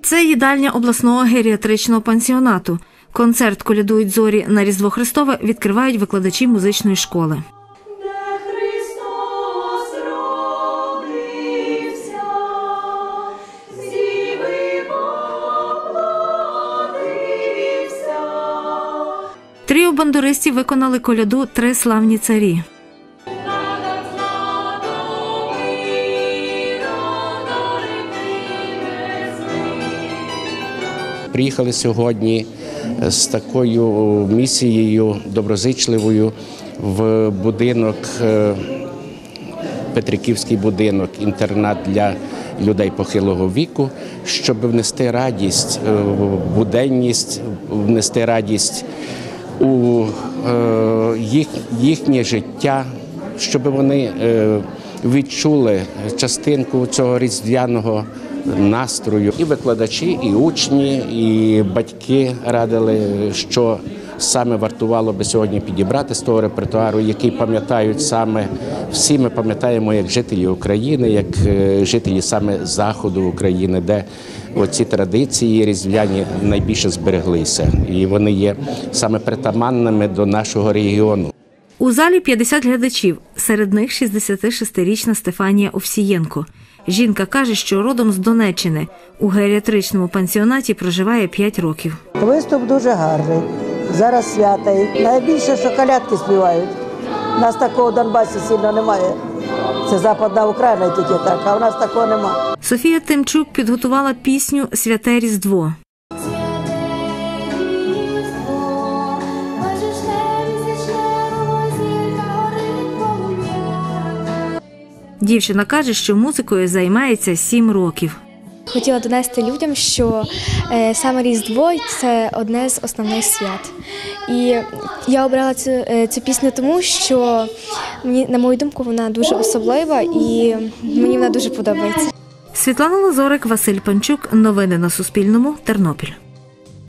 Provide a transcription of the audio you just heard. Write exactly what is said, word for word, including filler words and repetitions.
Це їдальня обласного геріатричного пансіонату. Концерт «Колядують зорі» на Різдво Христове відкривають викладачі музичної школи. Тріо бандуристів виконали коляду «Три славні царі». Приїхали сьогодні з такою місією доброзичливою в будинок, Петриківський будинок, інтернат для людей похилого віку, щоб внести радість, буденність, внести радість у їх, їхнє життя, щоб вони відчули частинку цього різдвяного настрою. І викладачі, і учні, і батьки радили, що саме вартувало би сьогодні підібрати з того репертуару, який пам'ятають саме, всі ми пам'ятаємо як жителі України, як жителі саме Заходу України, де оці традиції різдвяні найбільше збереглися. І вони є саме притаманними до нашого регіону. У залі п'ятдесят глядачів, серед них шістдесятишестирічна Стефанія Овсієнко. Жінка каже, що родом з Донеччини. У геріатричному пансіонаті проживає п'ять років. Виступ дуже гарний. Зараз свята. І найбільше, що колядки співають. У нас такого в Донбасі сильно немає. Це Западна Україна тільки так, а у нас такого немає. Софія Тимчук підготувала пісню «Святе Різдво». Дівчина каже, що музикою займається сім років. Хотіла донести людям, що е, саме Різдво – це одне з основних свят. І я обрала цю, е, цю пісню тому, що, мені, на мою думку, вона дуже особлива і мені вона дуже подобається. Світлана Лазорик, Василь Панчук. Новини на Суспільному. Тернопіль.